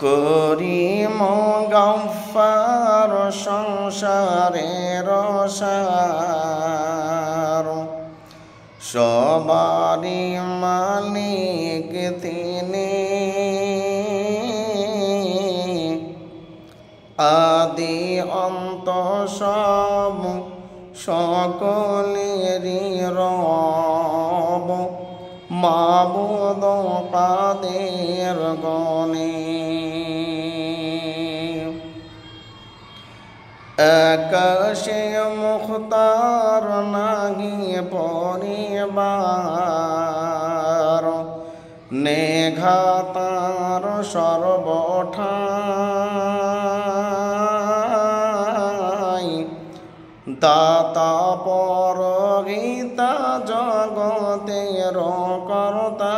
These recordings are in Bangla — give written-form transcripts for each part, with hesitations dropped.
করিম গফ্ফার সংসারের সার, সবারই মালিক তিনি, আদি অন্ত সব সকলেরই রব, মাবুদ কাদের গণে। আকাশে মুখতার নাহি পরিবার, নেঘাতার সর্বঠাই, দাতা পরহিতা জগতের কর্তা,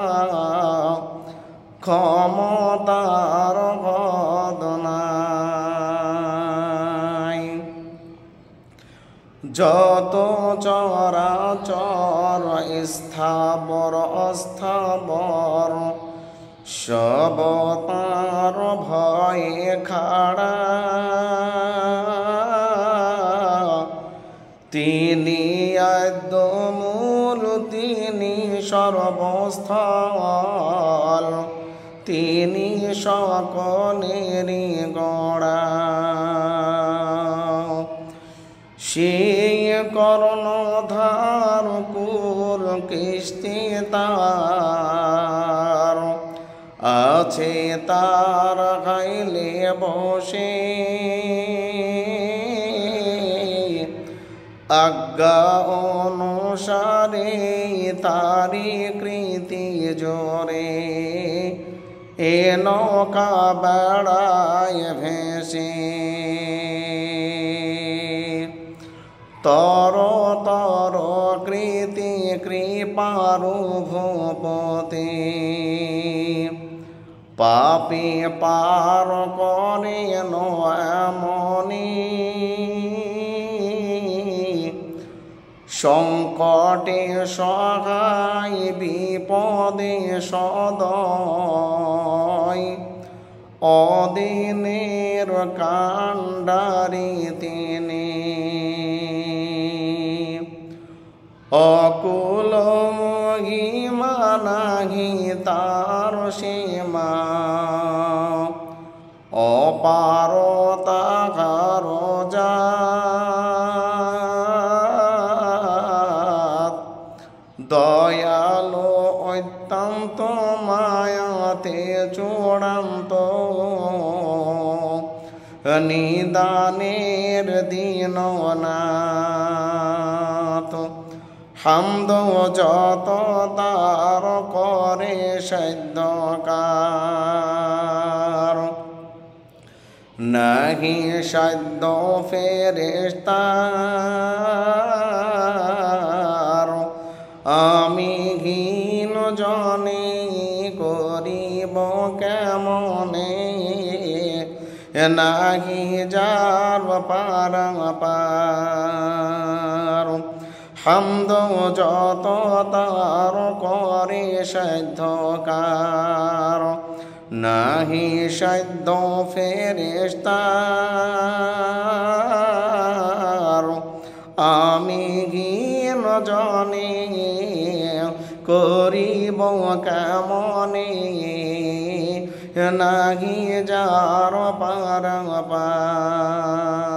ক্ষমতার বদনাই। যত চরাচর স্থাবর অস্থাবর, সব তার ভয়ে খাড়া, তিনি আদ্যমূল তিনি সর্বস্থল, তিনি সকলেরই গড়া। সেই কর্ণধার কুল কৃষ্টি তার, আছে তার গাইলে বসে, আজ্ঞা অনুসারে তারি কৃতি জোরে, এ নৌকা বেড়ায় ভেসে। তর তর কৃতি কৃপারু ভূপতি, পাপী পার করে এমনি, সংকটে সহায় বিপদে সদয়, অদিনের কাণ্ডারি তিনি। অকুল মহিমা নাহি তার সীমা, অপার তাহার জাত, দয়ালু অত্যন্ত মায়াতে চূড়ান্ত, নিদানের দীননাথ। হামদ যত তার করে সাধ্যকার, নাহি সাধ্য ফেরেশতার, আমি হীন জনে করিব কেমনে, নাহি যার পারাপার। হামদ যত তার করে সাধ্যকার, নাহি সাধ্য ফেরেশতার, আমি হীন জনে করিব কেমনে, নাহি যার পারাপার।